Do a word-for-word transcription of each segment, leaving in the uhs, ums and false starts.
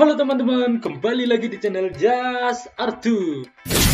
Halo teman-teman, kembali lagi di channel Just Artu.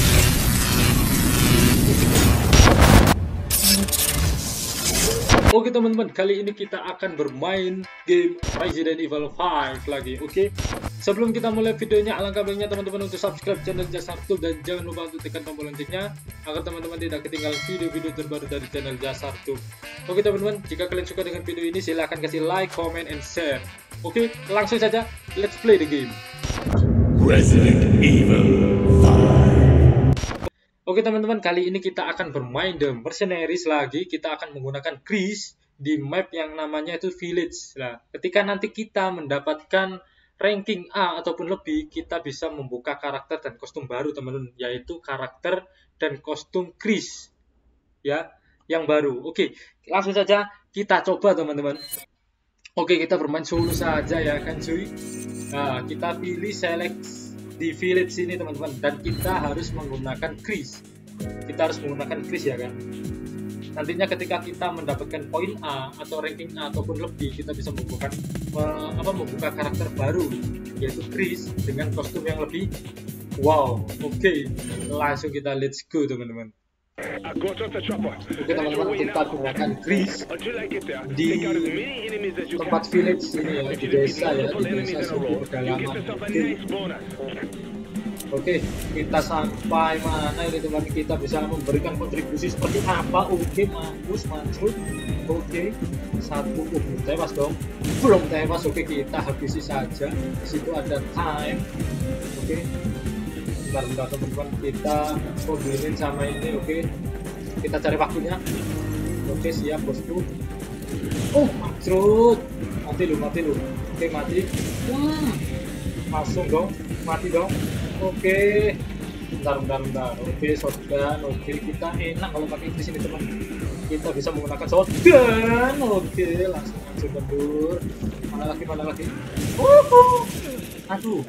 Oke teman-teman, kali ini kita akan bermain game Resident Evil lima lagi. Oke, sebelum kita mulai videonya, alangkah baiknya teman-teman untuk subscribe channel Just Artu dan jangan lupa untuk tekan tombol loncengnya agar teman-teman tidak ketinggalan video-video terbaru dari channel Just Artu. Oke teman-teman, jika kalian suka dengan video ini silahkan kasih like, comment, and share. Oke, langsung saja, let's play the game. Resident Evil lima. Oke teman-teman, kali ini kita akan bermain The Mercenaries lagi. Kita akan menggunakan Chris di map yang namanya itu Village. Nah, ketika nanti kita mendapatkan ranking A ataupun lebih, kita bisa membuka karakter dan kostum baru teman-teman, yaitu karakter dan kostum Chris ya, yang baru. Oke, langsung saja kita coba teman-teman. Oke, kita bermain solo saja ya kan cuy. Nah, kita pilih select di village ini teman-teman, dan kita harus menggunakan Chris. Kita harus menggunakan Chris ya kan. Nantinya ketika kita mendapatkan poin A atau ranking A ataupun lebih, kita bisa membuka uh, apa membuka karakter baru yaitu Chris dengan kostum yang lebih wow. Oke, langsung kita let's go teman-teman. Oke teman-teman, kita gunakan Chris di tempat village ini ya, di desa ya, di desa suku pedalaman. Oke, kita sampai mana ini teman, kita bisa memberikan kontribusi seperti apa? Oke, mampus mancrut. Oke, satu, oh, belum tewas dong, belum tewas. Oke, kita habisi saja. Di situ ada time. Oke, bentar-bentar teman-teman, kita kombinin sama ini. Oke, kita cari waktunya. Oke, siap bosku. Oh, mancrut, mati lu, mati lu. Oke, mati. Hmm. Langsung dong, mati dong. Oke, bentar, bentar, bentar. Oke, shotgun. Oke, kita enak kalau pakai di sini teman. Kita bisa menggunakan shotgun. Oke, langsung langsung mundur. Mana lagi, mana lagi? Uhuh. Aduh.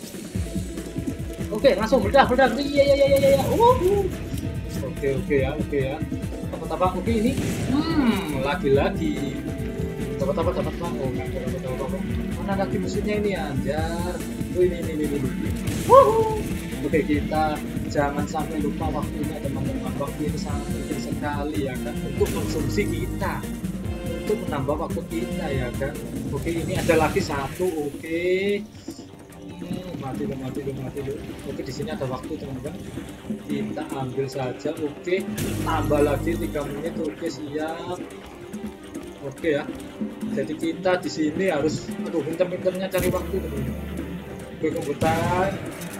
Oke, langsung bedah, bedah. Iya, iya, iya, iya, iya. Uhuh. Oke, oke ya, oke ya. Apa-apa? Oke ini. Hmm, lagi-lagi. Apa-apa? Apa-apa? Oh, apa-apa? Mana lagi musuhnya ini anjar? Oh, ini, ini, ini, ini. Wuhu. Oke, kita jangan sampai lupa waktunya teman-teman. Waktu ini sangat penting sekali ya kan, untuk konsumsi kita, untuk menambah waktu kita ya kan. Oke, ini ada lagi satu. Oke, hmm, mati dong, mati dong, mati dong. Oke, di sini ada waktu teman-teman, kita ambil saja. Oke, tambah lagi tiga menit. Oke, siap. Oke ya, jadi kita di sini harus, aduh, pinter-pinternya cari waktu teman-teman. Oke, komputer.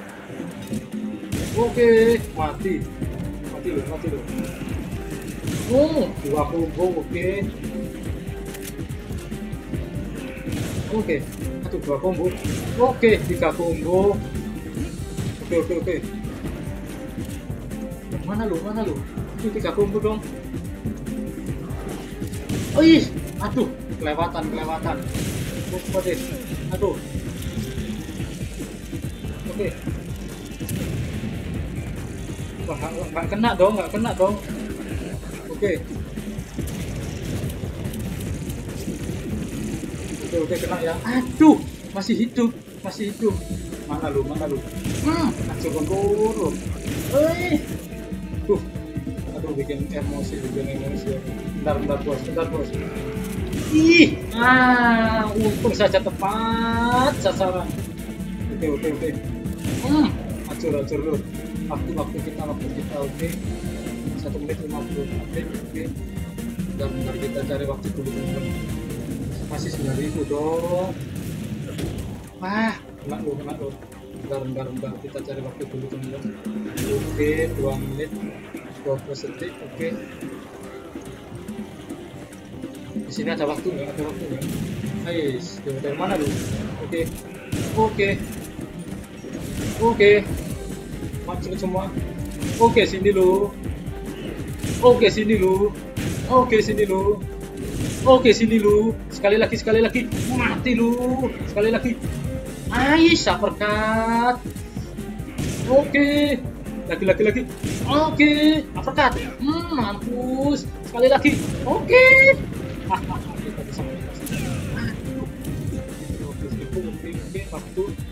Oke, mati, mati loh, mati loh. Oh, dua combo. Oke, oke, aduh, dua combo. Oke, tiga combo. Oke, oke, oke. Mana lu, mana lu? Ini tiga combo dong. Oh ih, aduh, kelewatan, kelewatan. Oh, deh, aduh. Oke. Wah, nggak kena dong, nggak kena dong. Oke. Oke, oke, kena ya. Aduh, masih hidup, masih hidup. Mana lu, mana lu? Hmm, langsung kemburu. Eh, tuh, aduh, bikin emosi, bikin emosi. Bentar, bentar bos, bentar bos. Ih, ah, untung saja tepat sasaran. Oke, oke, oke. Hmm, acur, acur lu. Waktu, waktu kita, waktu kita. Oke, satu menit lima puluh. Oke, oke. Bentar, bentar, kita cari waktu dulu teman-teman. Masih sembilan ribu dong. Wah, kena lu, kena lu. Bentar, bentar, bentar, kita cari waktu dulu teman-teman. Oke, dua menit dua puluh detik. Oke, di sini ada waktu nggak? Ada waktu nggak? Ais, dari mana lu? Oke, oke, oke, masuk semua. Oke, sini lu. Oke, sini lu. Oke, sini lu. Oke, sini lu. Sekali lagi, sekali lagi. Mati lu. Sekali lagi. Ais, uppercut. Oke, lagi, lagi, lagi. Oke, uppercut. Hmm, mampus. Sekali lagi. Oke. Kita bisa menang. Oke, oke, oke. Waktu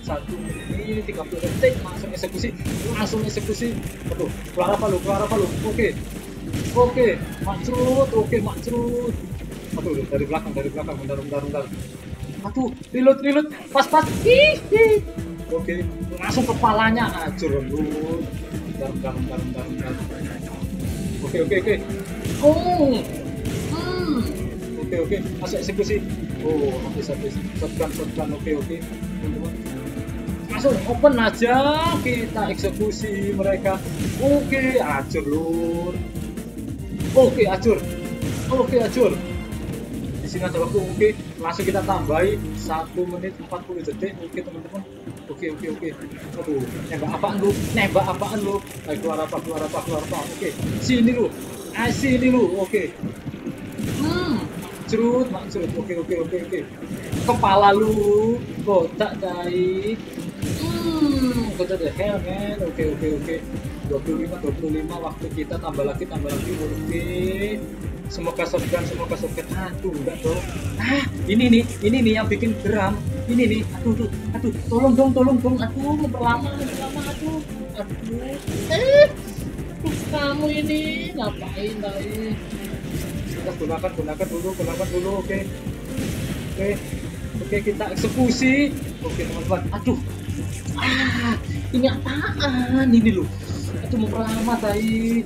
satu menit tiga puluh detik, langsung eksekusi, langsung eksekusi. Aduh, keluar apa lu, keluar apa lu? Oke, oke, macrut, oke macrut. Aduh, dari belakang, dari belakang, bentar, bentar, bentar. Aduh, reload, reload, pas, pas. Hihi. Oke, langsung kepalanya hancur lu. Bentar, bentar, bentar, bentar, bentar. Oke, oke, oke. Oh, hmm. Oke, oke, masuk eksekusi. Oh, habis, habis. Shotgun, shotgun, oke, oke. Teman-teman. Langsung open aja, kita eksekusi mereka. Oke, hancur lur. Oke, hancur. Oke, hancur. Di sini ada waktu, oke. Langsung kita tambahi satu menit empat puluh detik. Oke, teman-teman. Oke, oke, oke. Aduh, nembak apaan lu? Nembak apaan lu? Ayo, keluar apa, keluar apa, keluar apa. Oke, sini lu. Ah, sini lu. Oke. Hmm, cerut, mak cerut. Oke, oke, oke, oke. Kepala lu kotak dai. Hmm, kotak the hell man. Oke, oke, oke. dua puluh lima, dua puluh lima waktu kita tambah lagi, tambah lagi. Oke. Semoga shotgun, semoga shotgun. Aduh, enggak dong. Ah, ini nih, ini nih yang bikin geram. Ini nih, aduh, aduh, aduh, tolong dong, tolong dong, aduh, memperlama, memperlama, aduh, aduh, eh, aduh, kamu ini ngapain tadi? Kita gunakan, gunakan dulu, gunakan dulu, oke, oke, oke, kita eksekusi, oke teman-teman, aduh, ah, ini apaan ini loh, aduh memperlama tadi,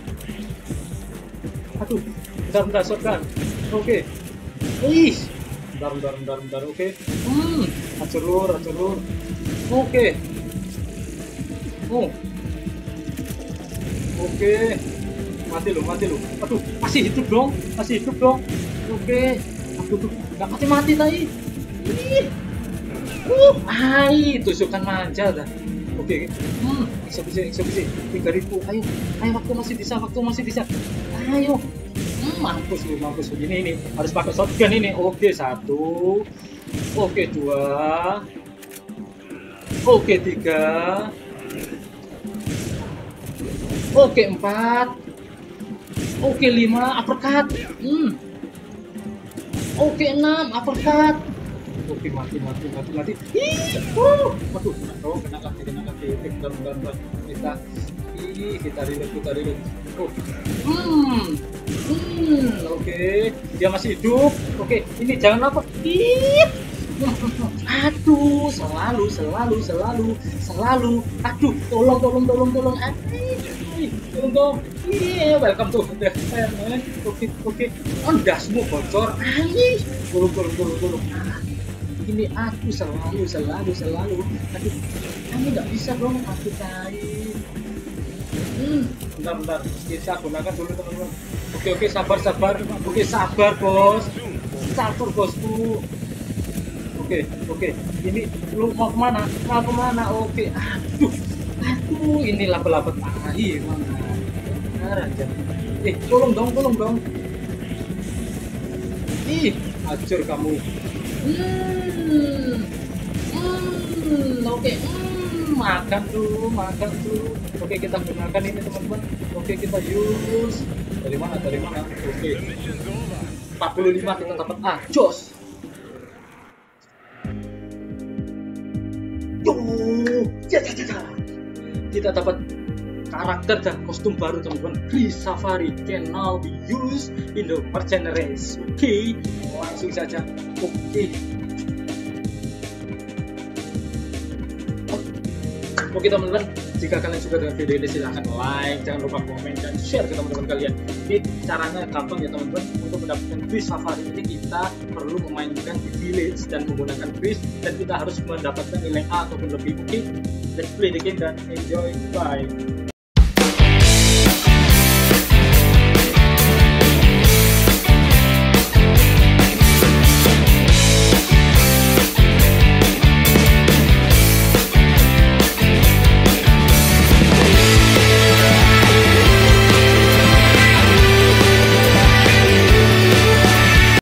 aduh, bentar, bentar, shotgun, oke, ih. Bentar, bentar, bentar, bentar, oke. Okay. Hmm, hancur lur, hancur lur. Oke. Okay. Oh. Oke. Okay. Mati lu, mati lu. Aduh, masih hidup dong, masih hidup dong. Oke. Okay. Aduh, tuh, nggak mati-mati tadi. Ih. Uh, ai, tusukan manja dah. Oke. Okay. Hmm, eksekusi, eksekusi. tiga ribu. Ayo, ayo waktu masih bisa, waktu masih bisa. Ayo. Hmm, mampus lu, mampus lu. Ini, ini harus pakai shotgun ini. Oke, satu. Oke, dua. Oke, tiga. Oke, empat. Oke, lima. Uppercut. Hmm. Oke, enam. Uppercut. Oke, mati, mati, mati, mati. Ih, uh. Waduh, kena dong, kena lagi, kena lagi. Oke, bentar, bentar, bentar. Kita, ih, kita reload, kita reload. Oh. Hmm. Hmm, oke, okay. Dia masih hidup. Oke, okay. Ini jangan apa? Ih, aduh, selalu, selalu, selalu, selalu. Aduh, tolong, tolong, tolong, tolong. Aduh, tolong dong. Iya, welcome to the man. Oke, oke. Ondasmu bocor. Aih, tolong, tolong, tolong, tolong. Ah, ini aku selalu, selalu, selalu. Aduh, kamu nggak bisa dong aku cari. Hmm, bentar, bentar. Kita gunakan dulu teman-teman. Oke, oke, sabar, sabar. Oke, sabar bos. Sabar bosku. Oke, oke. Ini lu mau kemana? Mau kemana? Oke. Aduh, aduh. Ini laba-laba tahi mana? Benar aja. Eh, tolong dong, tolong dong. Ih, hancur kamu. Hmm, hmm, oke. Hmm. Makan tuh, makan tuh. Oke, kita gunakan ini teman-teman. Oke, kita use. Dari mana? Dari mana? Oke. empat puluh lima kita dapat. Ah, jos. Yo, ya, ya, ya. Kita dapat karakter dan kostum baru teman-teman. Chris Safari can now be used in the mercenaries. Oke, langsung saja. Oke. Oke teman-teman, jika kalian suka dengan video ini silahkan like, jangan lupa komen dan share ke teman-teman kalian. Ini caranya gampang ya teman-teman. Untuk mendapatkan Chris Safari ini kita perlu memainkan di village dan menggunakan Chris, dan kita harus mendapatkan nilai A ataupun lebih. Oke, let's play the game dan enjoy. Bye.